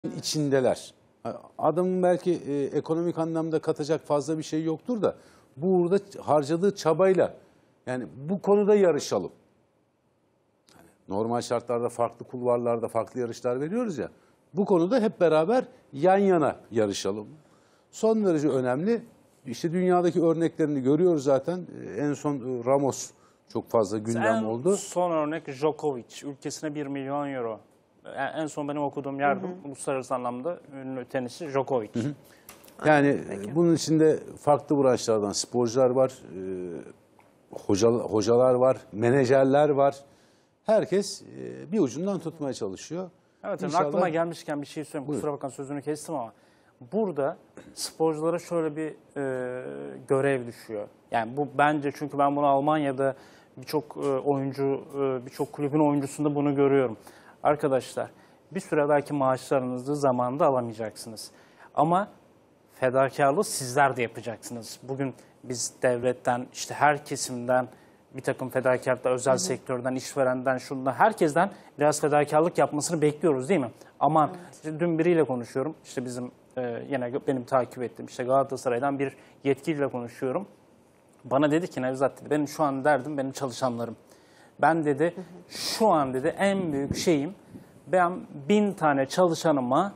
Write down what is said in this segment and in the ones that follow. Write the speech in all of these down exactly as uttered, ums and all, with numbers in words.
içindeler. Adamın belki e, ekonomik anlamda katacak fazla bir şey yoktur da bu uğurda harcadığı çabayla yani bu konuda yarışalım. Yani normal şartlarda farklı kulvarlarda farklı yarışlar veriyoruz ya. Bu konuda hep beraber yan yana yarışalım. Son derece önemli. İşte dünyadaki örneklerini görüyoruz zaten. En son Ramos çok fazla gündem en oldu. Son örnek Djokovic. Ülkesine bir milyon euro. En son benim okuduğum yerde uluslararası anlamda ünlü tenisçi Djokovic. Hı hı. Yani Peki. bunun içinde farklı branşlardan sporcular var, e, hoca, hocalar var, menajerler var. Herkes e, bir ucundan tutmaya çalışıyor. Evet, İnşallah... aklıma gelmişken bir şey söyleyeyim. Buyur. Kusura bakın sözünü kestim ama burada sporculara şöyle bir e, görev düşüyor. Yani bu bence, çünkü ben bunu Almanya'da birçok e, oyuncu, e, birçok kulübün oyuncusunda bunu görüyorum. Arkadaşlar, bir süre belki maaşlarınızı zamanında alamayacaksınız. Ama fedakarlığı sizler de yapacaksınız. Bugün biz devletten, işte her kesimden bir takım fedakarlıklar, özel hı hı. sektörden, işverenden, şundan, herkesten biraz fedakarlık yapmasını bekliyoruz değil mi? Aman, evet. işte dün biriyle konuşuyorum, işte bizim e, yine benim takip ettiğim işte Galatasaray'dan bir yetkiliyle konuşuyorum. Bana dedi ki Nevzat dedi, benim şu an derdim benim çalışanlarım. Ben dedi, hı hı. şu an dedi en büyük şeyim, ben bin tane çalışanıma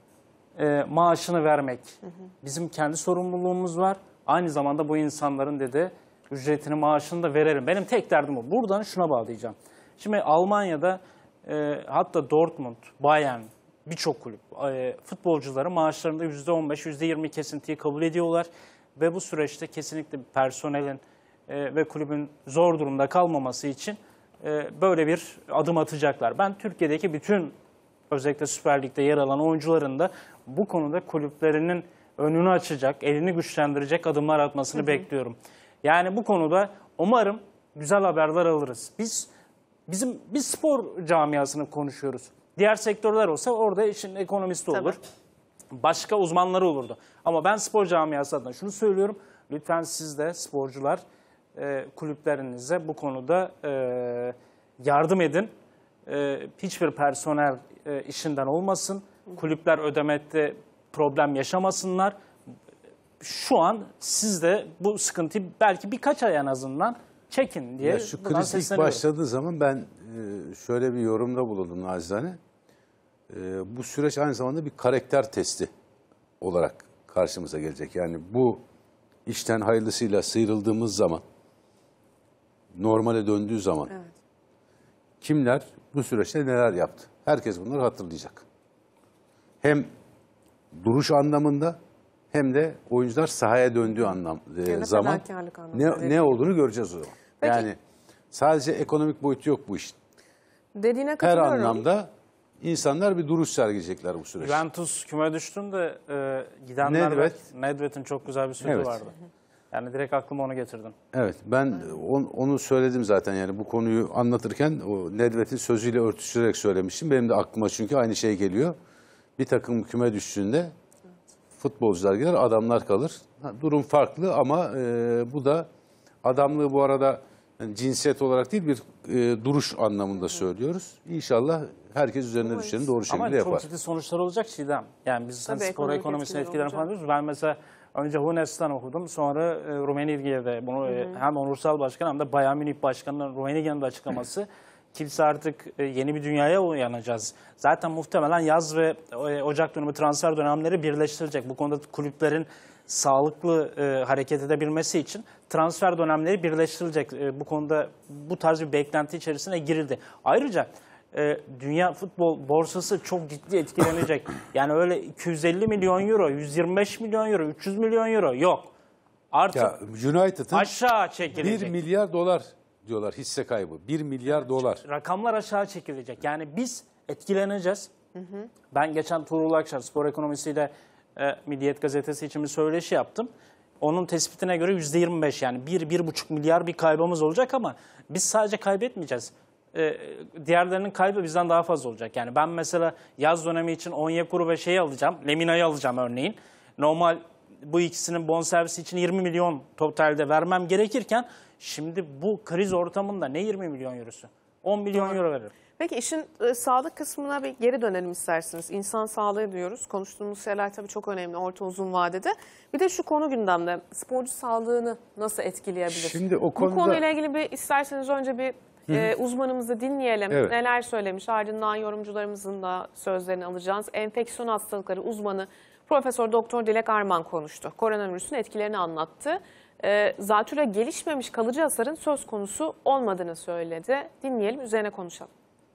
e, maaşını vermek. Hı hı. Bizim kendi sorumluluğumuz var. Aynı zamanda bu insanların dedi, ücretini, maaşını da verelim. Benim tek derdim o. Buradan şuna bağlayacağım. Şimdi Almanya'da e, hatta Dortmund, Bayern, birçok kulüp e, futbolcuları maaşlarında yüzde on beş, yüzde yirmi kesintiyi kabul ediyorlar. Ve bu süreçte kesinlikle personelin e, ve kulübün zor durumda kalmaması için e, böyle bir adım atacaklar. Ben Türkiye'deki bütün, özellikle Süper Lig'de yer alan oyuncuların da bu konuda kulüplerinin önünü açacak, elini güçlendirecek adımlar atmasını hı hı. bekliyorum. Yani bu konuda umarım güzel haberler alırız. Biz bizim biz spor camiasını konuşuyoruz. Diğer sektörler olsa orada işin ekonomisti olur. Tabii. Başka uzmanları olurdu. Ama ben spor camiası adına şunu söylüyorum. Lütfen siz de sporcular e, kulüplerinize bu konuda e, yardım edin. E, hiçbir personel e, işinden olmasın. Kulüpler ödemekte problem yaşamasınlar. Şu an siz de bu sıkıntıyı belki birkaç ay en azından çekin diye. Ya şu kriz ilk başladığı zaman ben şöyle bir yorumda bulundum nacizane. Bu süreç aynı zamanda bir karakter testi olarak karşımıza gelecek. Yani bu işten hayırlısıyla sıyrıldığımız zaman, normale döndüğü zaman evet. kimler bu süreçte neler yaptı? Herkes bunları hatırlayacak. Hem duruş anlamında hem de oyuncular sahaya döndüğü anlam e, zaman ne, ne olduğunu göreceğiz o zaman. Peki. Yani sadece ekonomik boyutu yok bu işin. Dediğine Her anlamda insanlar bir duruş sergileyecekler bu süreçte. Juventus küme düştüğünde e, gidenler Nedved. Nedved'in çok güzel bir sözü evet. vardı. Yani direkt aklıma onu getirdim. Evet, ben on, onu söyledim zaten, yani bu konuyu anlatırken o Nedved'in sözüyle örtüştürerek söylemiştim. Benim de aklıma çünkü aynı şey geliyor. Bir takım küme düştüğünde futbolcular gider, adamlar kalır. Durum farklı ama e, bu da adamlığı bu arada yani cinsiyet olarak değil bir e, duruş anlamında söylüyoruz. İnşallah herkes üzerine düşeni doğru şekilde ama yapar. Ama çok ciddi sonuçlar olacak Çiğdem. Yani biz hani spor ekonomisine etkilerini falan diyoruz. Ben mesela önce Hunes'ten okudum. Sonra e, Rummenigge'de bunu e, hem onursal başkan hem de Bayern Münih başkanının Rummenigge'nin de açıklaması. Kimse artık e, yeni bir dünyaya uyanacağız. Zaten muhtemelen yaz ve e, Ocak dönemi transfer dönemleri birleştirecek. Bu konuda kulüplerin sağlıklı e, hareket edebilmesi için transfer dönemleri birleştirilecek. E, bu konuda bu tarz bir beklenti içerisine girildi. Ayrıca e, dünya futbol borsası çok ciddi etkilenecek. Yani öyle iki yüz elli milyon euro, yüz yirmi beş milyon euro, üç yüz milyon euro yok. Artık United'ın aşağı çekilecek. bir milyar dolar diyorlar hisse kaybı. bir milyar dolar. Rakamlar aşağı çekilecek. Yani biz etkileneceğiz. Hı hı. Ben geçen Tuğrul Akşar spor ekonomisiyle e, Milliyet Gazetesi için bir söyleşi yaptım. Onun tespitine göre yüzde yirmi beş, yani bir bir buçuk milyar bir kaybımız olacak ama biz sadece kaybetmeyeceğiz. E, diğerlerinin kaybı bizden daha fazla olacak. Yani ben mesela yaz dönemi için Onyekuru ve şeyi alacağım. Lemina'yı alacağım örneğin. Normal bu ikisinin bonservisi için yirmi milyon totalde vermem gerekirken şimdi bu kriz ortamında ne yirmi milyon eurosu? on milyon euro veririm. Peki işin e, sağlık kısmına bir geri dönelim isterseniz. İnsan sağlığı diyoruz. Konuştuğumuz şeyler tabii çok önemli orta uzun vadede. Bir de şu konu gündemde. Sporcu sağlığını nasıl etkileyebilir? Şimdi o Bu konuda... konuyla ilgili bir isterseniz önce bir e, uzmanımızı dinleyelim. Evet. Neler söylemiş? Ardından yorumcularımızın da sözlerini alacağız. Enfeksiyon hastalıkları uzmanı Profesör Doktor Dilek Arman konuştu. Koronavirüsün etkilerini anlattı. E, zatürre gelişmemiş kalıcı hasarın söz konusu olmadığını söyledi. Dinleyelim, üzerine konuşalım.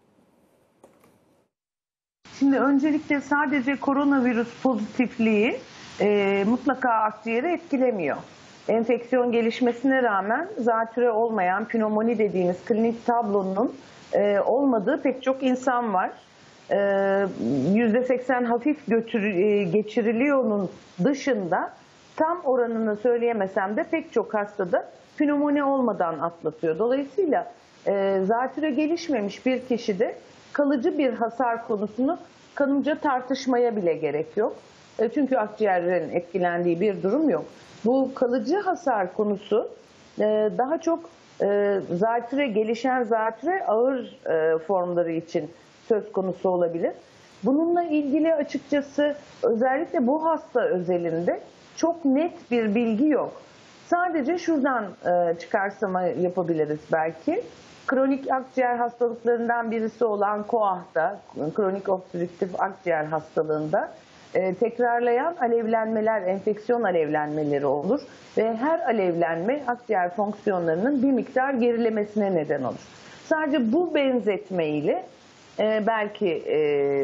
Şimdi öncelikle sadece koronavirüs pozitifliği e, mutlaka akciğeri etkilemiyor. Enfeksiyon gelişmesine rağmen zatürre olmayan pnömoni dediğimiz klinik tablonun e, olmadığı pek çok insan var. E, yüzde seksen hafif götür, e, geçiriliyor'nun dışında tam oranını söyleyemesem de pek çok hastada pnömoni olmadan atlatıyor. Dolayısıyla e, zatürre gelişmemiş bir kişide kalıcı bir hasar konusunu kanımca tartışmaya bile gerek yok. E, çünkü akciğerlerin etkilendiği bir durum yok. Bu kalıcı hasar konusu e, daha çok e, zatürre, gelişen zatürre ağır e, formları için söz konusu olabilir. Bununla ilgili açıkçası özellikle bu hasta özelinde çok net bir bilgi yok. Sadece şuradan e, çıkarsama yapabiliriz belki. Kronik akciğer hastalıklarından birisi olan K O A H'da, kronik obstrüktif akciğer hastalığında e, tekrarlayan alevlenmeler, enfeksiyon alevlenmeleri olur ve her alevlenme akciğer fonksiyonlarının bir miktar gerilemesine neden olur. Sadece bu benzetmeyle e, belki e,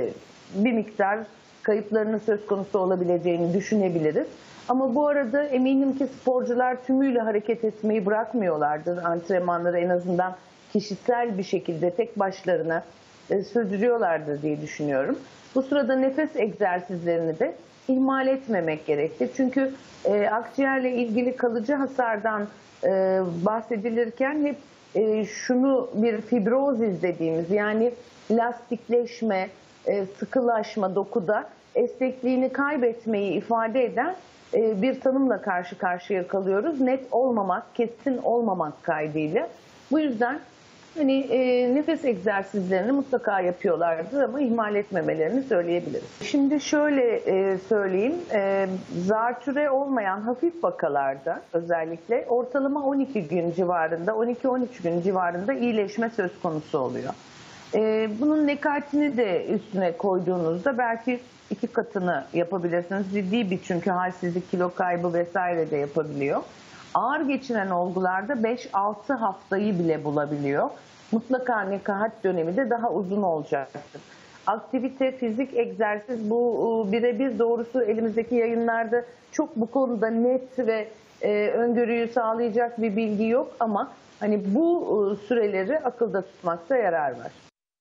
bir miktar kayıplarının söz konusu olabileceğini düşünebiliriz. Ama bu arada eminim ki sporcular tümüyle hareket etmeyi bırakmıyorlardır. Antrenmanları en azından kişisel bir şekilde tek başlarına e, sürdürüyorlardır diye düşünüyorum. Bu sırada nefes egzersizlerini de ihmal etmemek gerekir. Çünkü e, akciğerle ilgili kalıcı hasardan e, bahsedilirken hep e, şunu bir fibrozis dediğimiz, yani lastikleşme, e, sıkılaşma dokuda esnekliğini kaybetmeyi ifade eden e, bir tanımla karşı karşıya kalıyoruz. Net olmamak, kesin olmamak kaydıyla. Bu yüzden hani e, nefes egzersizlerini mutlaka yapıyorlardır ama ihmal etmemelerini söyleyebiliriz. Şimdi şöyle e, söyleyeyim, e, zatürre olmayan hafif vakalarda özellikle ortalama on iki gün civarında, on iki on üç gün civarında iyileşme söz konusu oluyor. E, bunun nekatini de üstüne koyduğunuzda belki iki katını yapabilirsiniz. Ciddi bir çünkü halsizlik, kilo kaybı vesaire de yapabiliyor. Ağır geçiren olgularda beş altı haftayı bile bulabiliyor. Mutlaka nekahat dönemi de daha uzun olacaktır. Aktivite, fizik, egzersiz bu birebir, doğrusu elimizdeki yayınlarda çok bu konuda net ve e, öngörüyü sağlayacak bir bilgi yok ama hani bu e, süreleri akılda tutmakta yarar var.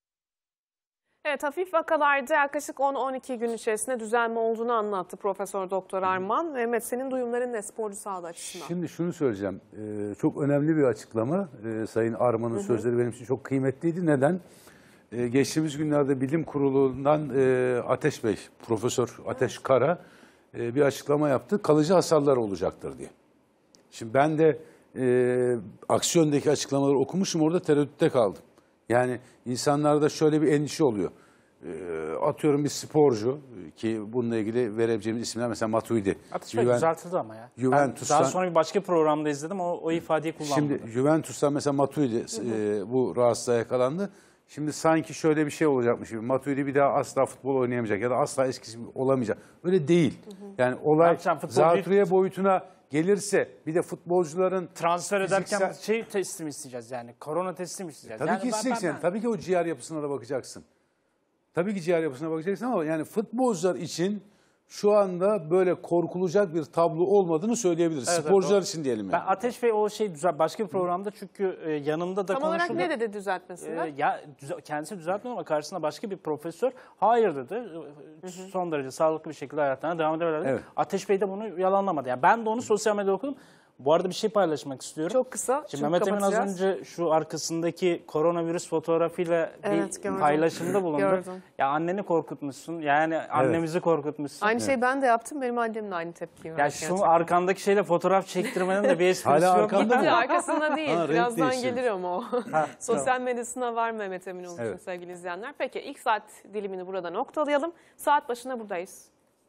Evet, hafif vakalarda yaklaşık on on iki gün içerisinde düzelme olduğunu anlattı Profesör Doktor Arman. Mehmet, senin duyumların ne sporcu sağlığı açısından? Şimdi şunu söyleyeceğim. Ee, çok önemli bir açıklama. Ee, Sayın Arman'ın sözleri benim için çok kıymetliydi. Neden? Ee, geçtiğimiz günlerde Bilim Kurulu'ndan e, Ateş Bey, Profesör Ateş Kara e, bir açıklama yaptı. Kalıcı hasarlar olacaktır diye. Şimdi ben de e, aksiyondaki açıklamaları okumuşum, orada tereddütte kaldım. Yani insanlarda şöyle bir endişe oluyor. E, atıyorum bir sporcu ki bununla ilgili verebileceğimiz isimler mesela Matuidi. Ateş Bey düzeltildi ama ya. Juventus'tan, ben daha sonra bir başka programda izledim, o, o ifadeyi kullanmadı. Şimdi Juventus'tan mesela Matuidi e, bu rahatsızlığa yakalandı. Şimdi sanki şöyle bir şey olacakmış gibi. Matuidi bir daha asla futbol oynayamayacak ya da asla eskisi gibi olamayacak. Öyle değil. Yani olay Yapacağım, futbol zatürre değil. boyutuna gelirse bir de futbolcuların Transfer ederken fiziksel... şey testi mi isteyeceğiz yani? Korona testi mi isteyeceğiz? Tabii yani ki ben- isteyeceksin. ben- ben- Tabii ki o ciğer yapısına da bakacaksın. Tabii ki ciğer yapısına bakacaksın ama yani futbolcular için şu anda böyle korkulacak bir tablo olmadığını söyleyebiliriz. Evet, Sporcular evet, için diyelim yani. Ben Ateş Bey o şey düzel başka bir programda çünkü e, yanında da Tam olarak konuşuldu. ne dedi düzeltmesinde? Ee, ya düze- kendisi düzeltmiyor ama karşısında başka bir profesör hayır dedi. Ee, Son derece sağlıklı bir şekilde hayatlarına devam edebilirler. Evet. Ateş Bey de bunu yalanlamadı. Yani ben de onu sosyal medyada okudum. Bu arada bir şey paylaşmak istiyorum. Çok kısa. Şimdi çünkü Mehmet Emin az kapatacağız. önce şu arkasındaki koronavirüs fotoğrafıyla Evet, bir gördüm. paylaşımda bulundu. Gördüm. Ya anneni korkutmuşsun. Yani annemizi korkutmuşsun. Aynı şeyi ben de yaptım. Benim annem de aynı tepkiyi verdi. Ya şu gerçekten. arkandaki şeyle fotoğraf çektirmenin de bir esprisi Hala yok. arkanda mı? Gitti, arkasında değil. Ha, renk Birazdan değiştirmiş. gelir ama o. Ha, Sosyal medyasına var Mehmet Eminoğlu için Evet. sevgili izleyenler. Peki ilk saat dilimini burada noktalayalım. Saat başına buradayız.